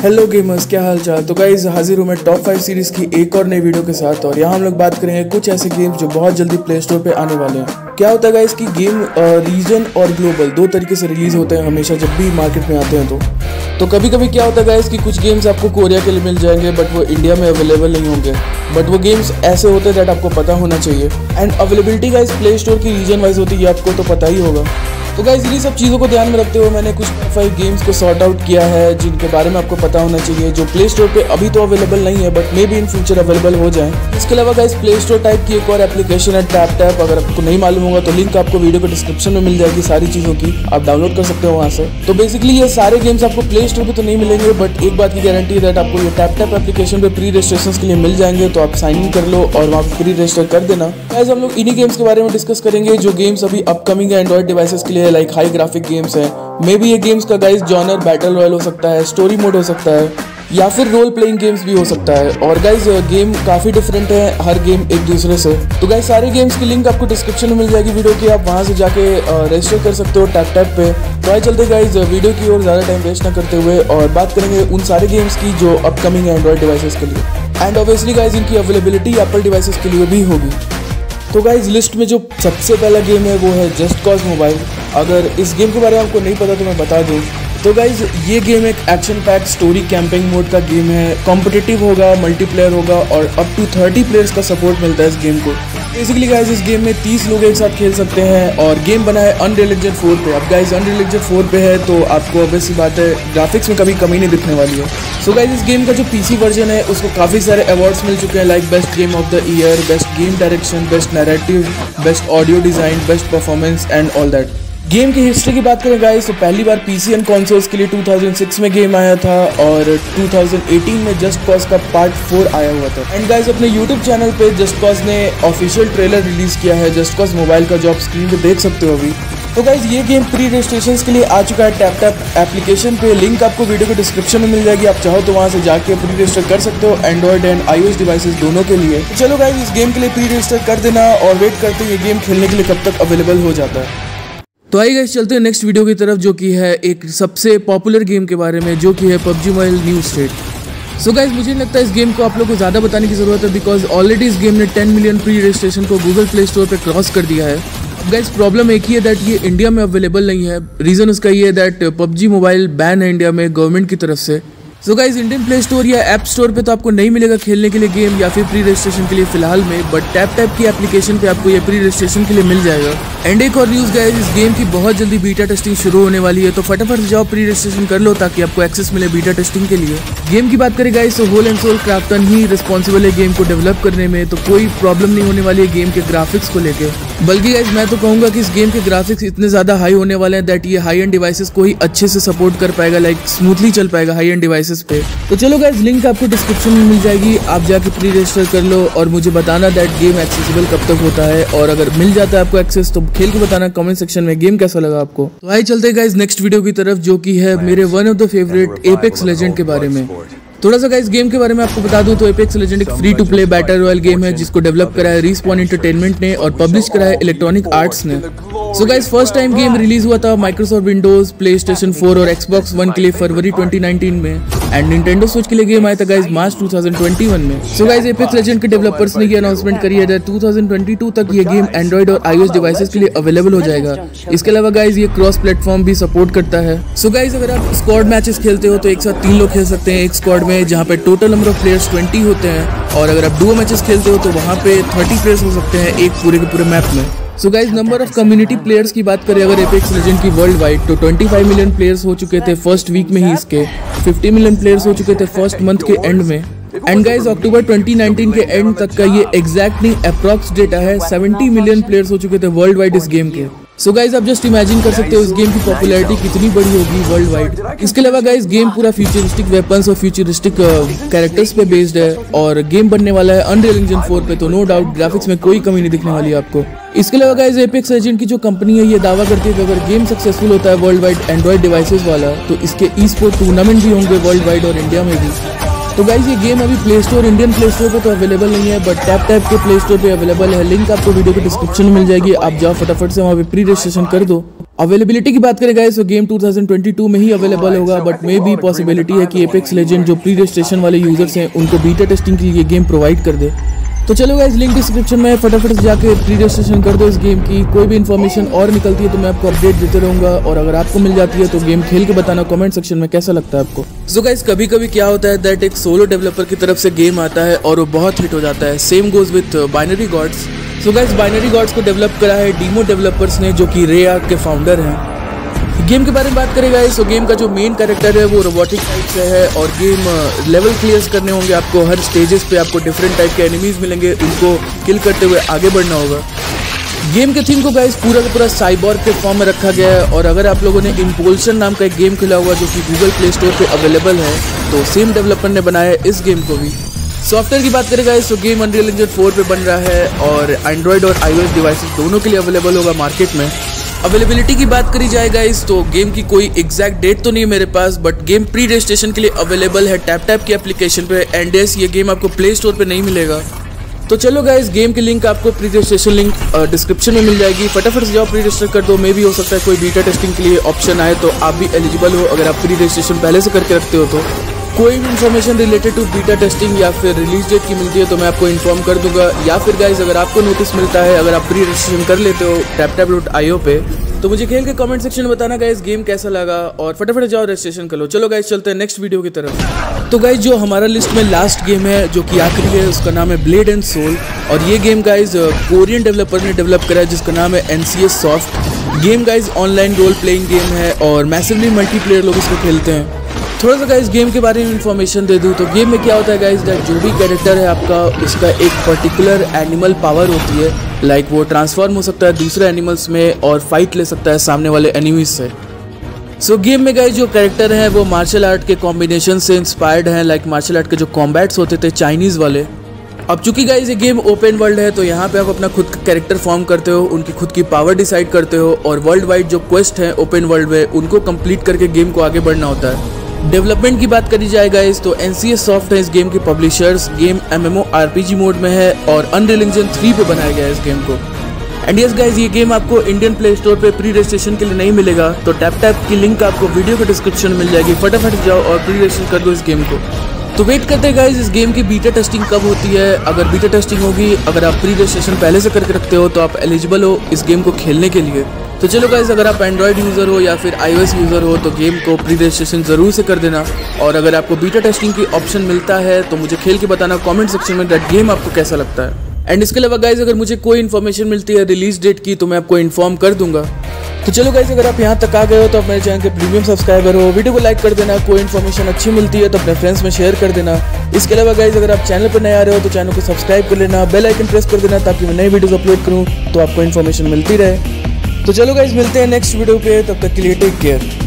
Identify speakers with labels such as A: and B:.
A: Hello gamers, क्या हाल चाल। तो गाइज हाजिर हूँ मैं टॉप 5 सीरीज की एक और नई वीडियो के साथ। और यहाँ हम लोग बात करेंगे कुछ ऐसे गेम्स जो बहुत जल्दी प्ले स्टोर पे आने वाले हैं। क्या होता है गाइज कि गेम रीजन और ग्लोबल दो तरीके से रिलीज होते हैं हमेशा जब भी मार्केट में आते हैं। तो कभी कभी क्या होता है गाइज कि कुछ गेम्स आपको कोरिया के लिए मिल जाएंगे बट वो इंडिया में अवेलेबल नहीं होंगे। बट वो गेम्स ऐसे होते हैं दैट आपको पता होना चाहिए। And availability guys Play Store की रीजन वाइज होती है, ये आपको तो पता ही होगा। तो गाइज इन्हीं सब चीज़ों को ध्यान में रखते हुए मैंने कुछ 5 गेम्स को सॉर्ट आउट किया है जिनके बारे में आपको पता होना चाहिए, जो प्ले स्टोर पे अभी तो अवेलेबल नहीं है but maybe in future available हो जाए। इसके अलावा गाइज प्ले स्टोर टाइप की एक और एप्लीकेशन है टैप। अगर आपको नहीं मालूम होगा तो लिंक आपको वीडियो के डिस्क्रिप्शन में मिल जाएगी, सारी चीज़ों की आप डाउनलोड कर सकते हो वहाँ से। तो बेसिकली ये सारे गेम्स आपको प्ले स्टोर पर तो नहीं मिलेंगे बट एक बात की गारंटी है दैट आपको ये टैप एप्लीकेशन पे प्री रजिस्ट्रेशन के लिए मिल जाएंगे। तो आप साइन इन कर लो और वहाँ पर प्री रजिस्टर कर देना। गाइज हम लोग इन्हीं गेम्स के बारे में डिस्कस करेंगे जो गेम्स अभी अपकमिंग है एंड्रॉइड डिवाइसेस के लिए, लाइक हाई ग्राफिक गेम्स है। मे बी ये गेम्स का गाइस जॉनर बैटल रॉयल हो सकता है, स्टोरी मोड हो सकता है या फिर रोल प्लेइंग गेम्स भी हो सकता है। और गाइस गेम काफ़ी डिफरेंट है हर गेम एक दूसरे से। तो गाइस सारे गेम्स की लिंक आपको डिस्क्रिप्शन में मिल जाएगी वीडियो की, आप वहां से जाके रजिस्टर कर सकते हो टैप पे। तो आइए चलते गाइस वीडियो की ओर ज़्यादा टाइम वेस्ट ना करते हुए और बात करेंगे उन सारे गेम्स की जो अपकमिंग है एंड्रॉइड डिवाइसेस के लिए। एंड ऑब्वियसली गाइस इनकी अवेलेबिलिटी एप्पल डिवाइसेस के लिए भी होगी। तो गाइज लिस्ट में जो सबसे पहला गेम है वो है जस्ट कॉज मोबाइल। अगर इस गेम के बारे में आपको नहीं पता तो मैं बता दूं। तो गाइज ये गेम एक action pack story camping mode का गेम है। कॉम्पिटिटिव होगा, मल्टीप्लेयर होगा और अप टू 30 प्लेयर्स का सपोर्ट मिलता है इस गेम को। बेसिकली गाइज इस गेम में 30 लोग एक साथ खेल सकते हैं और गेम बना है अनरियल इंजन 4 पे। अब गाइज अनरियल इंजन 4 पे है तो आपको ऑब्वियसली बात है ग्राफिक्स में कभी कमी नहीं दिखने वाली है। सो गाइज इस गेम का जो पीसी वर्जन है उसको काफ़ी सारे अवार्ड्स मिल चुके हैं, like best game of the year, best game direction, best narrative, best audio design, best performance and all that. Game की हिस्ट्री की बात करें गाइस तो पहली बार पीसी एंड कंसोल्स के लिए 2006 में गेम आया था और 2018 में जस्ट कॉज का पार्ट 4 आया हुआ था। एंड गाइस अपने यूट्यूब चैनल पे जस्ट कॉज ने ऑफिशियल ट्रेलर रिलीज किया है जस्ट कॉज मोबाइल का, जो आप स्क्रीन पे देख सकते हो अभी। तो गाइस ये गेम प्री रजिस्ट्रेशन के लिए आ चुका है टैप एप्लीकेशन पे। लिंक आपको वीडियो के डिस्क्रिप्शन में मिल जाएगी, आप चाहो तो वहाँ से जाके प्री रजिस्टर कर सकते हो एंड्रॉइड एंड iOS डिवाइसेस दोनों के लिए। तो चलो गाइस इस गेम के लिए प्री रजिस्टर कर देना और वेट करते हैं ये गेम खेलने के लिए कब तक अवेलेबल हो जाता है। तो आइए गाइस चलते हैं नेक्स्ट वीडियो की तरफ जो कि है एक सबसे पॉपुलर गेम के बारे में जो कि है PUBG mobile new state. So guys मुझे नहीं लगता इस गेम को आप लोग को ज़्यादा बताने की ज़रूरत है बिकॉज ऑलरेडी इस गेम ने 10 मिलियन प्री रजिस्ट्रेशन को गूगल प्ले स्टोर पे क्रॉस कर दिया है। अब गाइस प्रॉब्लम एक ही है दैट ये इंडिया में अवेलेबल नहीं है। रीज़न उसका ये है दैट PUBG मोबाइल बैन है इंडिया में गवर्नमेंट की तरफ से। So guys Indian play Store या ऐप स्टोर पे तो आपको नहीं मिलेगा खेलने के लिए गेम या फिर प्री रजिस्ट्रेशन के लिए फिलहाल में, बट टैप की एप्लीकेशन पे आपको ये प्री रजिस्ट्रेशन के लिए मिल जाएगा। एंड एक और न्यूज़ गाइस इस गेम की बहुत जल्दी बीटा टेस्टिंग शुरू होने वाली है, तो फटाफट से जाओ प्री रजिस्ट्रेशन कर लो ताकि आपको एक्सेस मिले बीटा टेस्टिंग के लिए। गेम की बात करें गाइस तो होल एंड सोल क्राफ्टन ही रिस्पॉन्सिबल है गेम को डेवलप करने में, तो कोई प्रॉब्लम नहीं होने वाली है गेम के ग्राफिक्स को लेकर। बल्कि गाइस मैं तो कहूँगा कि इस गेम के ग्राफिक्स इतने ज़्यादा हाई होने वाले हैं दैट ये हाई एंड डिवाइसेस को ही अच्छे से सपोर्ट कर पाएगा, लाइक स्मूथली चल पाएगा हाई एंड डिवाइसेस पे। तो चलो गाइस लिंक आपको डिस्क्रिप्शन में मिल जाएगी, आप जाके प्री रजिस्टर कर लो और मुझे बताना दैट गेम एक्सेसिबल कब तक होता है और अगर मिल जाता है आपको एक्सेस तो खेल के बताना कमेंट सेक्शन में गेम कैसा लगा आपको। तो आइए चलते हैं गाइस नेक्स्ट वीडियो की तरफ जो कि है मेरे one of the favourite Apex Legend के बारे में। थोड़ा सा गाइस गेम के बारे में आपको बता दूं तो एपेक्स लेजेंड एक free to play battle royale game है जिसको डेवलप करा है रिस्पॉन एंटरटेनमेंट ने और पब्लिश करा है इलेक्ट्रॉनिक आर्ट्स ने। So guys first time game release हुआ था माइक्रोसॉफ्ट विंडोज, प्लेस्टेशन 4 और Xbox One के लिए फरवरी 2019 में एंड निंटेंडो स्विच के लिए गेम आया था गाइस मार्च 2021 में। सो गाइस एपेक्स लेजेंड के डेवलपर्स ने ये अनाउंसमेंट करी है 2022 तक ये गेम एंड्रॉइड और iOS डिवाइसेस के लिए अवेलेबल हो जाएगा। इसके अलावा गाइस ये क्रॉस प्लेटफॉर्म भी सपोर्ट करता है। सो गाइस अगर आप स्क्वाड मैचेस खेलते हो तो एक साथ 3 लोग खेल सकते हैं एक स्क्वाड में, जहाँ पे टोटल नंबर ऑफ प्लेयर्स 20 होते हैं। और अगर आप डुओ मैचेस खेलते हो तो वहाँ पे 30 प्लेयर्स हो सकते हैं एक पूरे के पूरे मैप में। So guys number of community players की बात करें अगर एपेक्स लेजेंड की वर्ल्ड वाइड तो 25 मिलियन प्लेयर्स हो चुके थे फर्स्ट वीक में ही इसके, 50 मिलियन प्लेयर्स हो चुके थे फर्स्ट मंथ के एंड में। एंड गाइज अक्टूबर 2019 के एंड तक का ये एग्जैक्ट नहीं अप्रॉक्स डेटा है 70 मिलियन प्लेयर्स हो चुके थे वर्ल्ड वाइड इस गेम के। सो गाइज आप जस्ट इमेजिन कर सकते हो इस गेम की पॉपुलैरिटी कितनी बड़ी होगी वर्ल्ड वाइड। इसके अलावा गाइज गेम पूरा फ्यूचरिस्टिक वेपन्स और फ्यूचरिस्टिक कैरेक्टर्स पे बेस्ड है और गेम बनने वाला है अनरियल इंजन 4 पे, तो नो डाउट ग्राफिक्स में कोई कमी नहीं दिखने वाली है आपको। इसके अलावा गाइज एपेक्स लेजेंड की जो कंपनी है ये दावा करती है कि अगर गेम सक्सेसफुल होता है वर्ल्ड वाइड एंड्रॉइड डिवाइसेस वाला तो इसके ई स्पोर्ट टूर्नामेंट भी होंगे वर्ल्ड वाइड और इंडिया में भी। तो गाइज ये गेम अभी Play Store Indian play store पे तो अवेलेबल नहीं है बट टैप के प्ले स्टोर पे अवेलेबल है। लिंक आपको वीडियो के डिस्क्रिप्शन में मिल जाएगी, आप जाओ फटाफट से वहाँ पे प्री रजिस्ट्रेशन कर दो। अवेलेबिलिटी की बात करें गाइस तो गेम 2022 में ही अवेलेबल होगा, बट मे भी पॉसिबिलिटी है कि एपेक्स लेजेंड जो प्री रजिस्ट्रेशन वाले यूजर्स हैं उनको बीटा टेस्टिंग के लिए गेम प्रोवाइड कर दे। तो चलो गाइस, लिंक डिस्क्रिप्शन में फटाफट से जाके प्री रजिस्ट्रेशन कर दो इस गेम की। कोई भी इन्फॉर्मेशन और निकलती है तो मैं आपको अपडेट देते रहूंगा, और अगर आपको मिल जाती है तो गेम खेल के बताना कमेंट सेक्शन में कैसा लगता है आपको। सो गाइस, कभी कभी क्या होता है दैट एक सोलो डेवलपर की तरफ से गेम आता है और वो बहुत हिट हो जाता है। Same goes with Binary Gods. So guys, Binary Gods को डेवलप करा है डीमो डेवलपर्स ने, जो कि रेआर्क के फाउंडर हैं। गेम के बारे में बात करें गाइस तो गेम का जो मेन कैरेक्टर है वो रोबोटिक टाइप से है, और गेम लेवल क्लियर करने होंगे आपको। हर स्टेजेस पे आपको डिफरेंट टाइप के एनिमीज मिलेंगे, उनको किल करते हुए आगे बढ़ना होगा। गेम के थीम को गाइस पूरा का पूरा साइबॉर्ग के फॉर्म में रखा गया है, और अगर आप लोगों ने इम्पल्शन नाम का एक गेम खेला हुआ जो कि गूगल प्ले स्टोर पे अवेलेबल है, तो सेम डेवलपर ने बनाया है इस गेम को भी। सॉफ्टवेयर की बात करें गाइस तो गेम अनरियल इंजन 4 पे बन रहा है, और एंड्रॉयड और iOS डिवाइसेस दोनों के लिए अवेलेबल होगा मार्केट में। अवेलेबिलिटी की बात करी जाए गाइस तो गेम की कोई एग्जैक्ट डेट तो नहीं है मेरे पास, बट गेम प्री रजिस्ट्रेशन के लिए अवेलेबल है टैप की एप्लीकेशन पे। एंड यस, ये गेम आपको प्ले स्टोर पे नहीं मिलेगा। तो चलो गाइस, गेम की लिंक आपको प्री रजिस्ट्रेशन लिंक डिस्क्रिप्शन में मिल जाएगी। फटाफट से जाओ, प्री रजिस्टर कर दो। मे भी हो सकता है कोई बीटा टेस्टिंग के लिए ऑप्शन आए तो आप भी एलिजिबल हो, अगर आप प्री रजिस्ट्रेशन पहले से करके रखते हो तो। कोई भी information related to beta testing या फिर रिलीज डेट की मिलती है तो मैं आपको इन्फॉर्म कर दूंगा, या फिर गाइस अगर आपको नोटिस मिलता है अगर आप प्री रजिस्ट्रेशन कर लेते हो tap.io पे, तो मुझे खेल के कमेंट सेक्शन में बताना गाइस गेम कैसा लगा, और फटाफट जाओ रजिस्ट्रेशन कर लो। चलो गाइस, चलते हैं नेक्स्ट वीडियो की तरफ। तो गाइस, जो हमारा लिस्ट में लास्ट गेम है जो कि आखिरी है, उसका नाम है ब्लेड एंड सोल, और ये गेम गाइस कोरियन डेवलपर ने डेवलप करा है जिसका नाम है NCS Soft। Game guys online role playing game है और मैसिवली मल्टीप्लेयर लोग इसको खेलते हैं। थोड़ा सा गाइस गेम के बारे में इन्फॉर्मेशन दे दूं तो गेम में क्या होता है गाइस, जो भी कैरेक्टर है आपका, उसका एक पर्टिकुलर एनिमल पावर होती है। लाइक वो ट्रांसफॉर्म हो सकता है दूसरे एनिमल्स में और फाइट ले सकता है सामने वाले एनिमीज से। सो गेम में गाइस जो कैरेक्टर हैं वो मार्शल आर्ट के कॉम्बिनेशन से इंस्पायर्ड हैं। लाइक मार्शल आर्ट के जो कॉम्बैट्स होते थे चाइनीज़ वाले। अब चूंकि गाइस ये गेम ओपन वर्ल्ड है तो यहाँ पे आप अपना खुद का कैरेक्टर फॉर्म करते हो, उनकी खुद की पावर डिसाइड करते हो, और वर्ल्ड वाइड जो क्वेस्ट हैं ओपन वर्ल्ड में उनको कंप्लीट करके गेम को आगे बढ़ना होता है। डेवलपमेंट की बात करी जाए गाइस तो NCS Soft है इस गेम के पब्लिशर्स। गेम MMORPG मोड में है और अनरियल इंजन 3 पे बनाया गया है इस गेम को। एंड यस गाइस, ये गेम आपको इंडियन प्ले स्टोर पे प्री रजिस्ट्रेशन के लिए नहीं मिलेगा, तो टैप की लिंक आपको वीडियो के डिस्क्रिप्शन में मिल जाएगी। फटाफट जाओ और प्री रजिस्ट्रेशन कर दो इस गेम को। तो वेट करते हैं गाइस इस गेम की बीटा टेस्टिंग कब होती है। अगर बीटा टेस्टिंग होगी, अगर आप प्री रजिस्ट्रेशन पहले से करके रखते हो तो आप एलिजिबल हो इस गेम को खेलने के लिए। तो चलो गाइस, अगर आप एंड्रॉयड यूज़र हो या फिर iOS यूज़र हो तो गेम को प्री रजिस्ट्रेशन ज़रूर से कर देना, और अगर आपको बीटा टेस्टिंग की ऑप्शन मिलता है तो मुझे खेल के बताना कमेंट सेक्शन में दैट गेम आपको कैसा लगता है। एंड इसके अलावा गाइस अगर मुझे कोई इन्फॉर्मेशन मिलती है रिलीज डेट की तो मैं आपको इन्फॉर्म कर दूंगा। तो चलो गाइस, अगर आप यहाँ तक आ गए हो तो आप मेरे चैनल के प्रीमियम सब्सक्राइबर हो, वीडियो को लाइक कर देना। कोई इन्फॉर्मेशन अच्छी मिलती है तो अपने फ्रेंड्स में शेयर कर देना। इसके अलावा गाइस अगर आप चैनल पर नए आ रहे हो तो चैनल को सब्सक्राइब कर लेना, बेल आइकन प्रेस कर देना ताकि मैं नई वीडियोस अपलोड करूँ तो आपको इन्फॉर्मेशन मिलती रहे। तो चलो गाइस, मिलते हैं नेक्स्ट वीडियो पे, तब तक के लिए टेक केयर।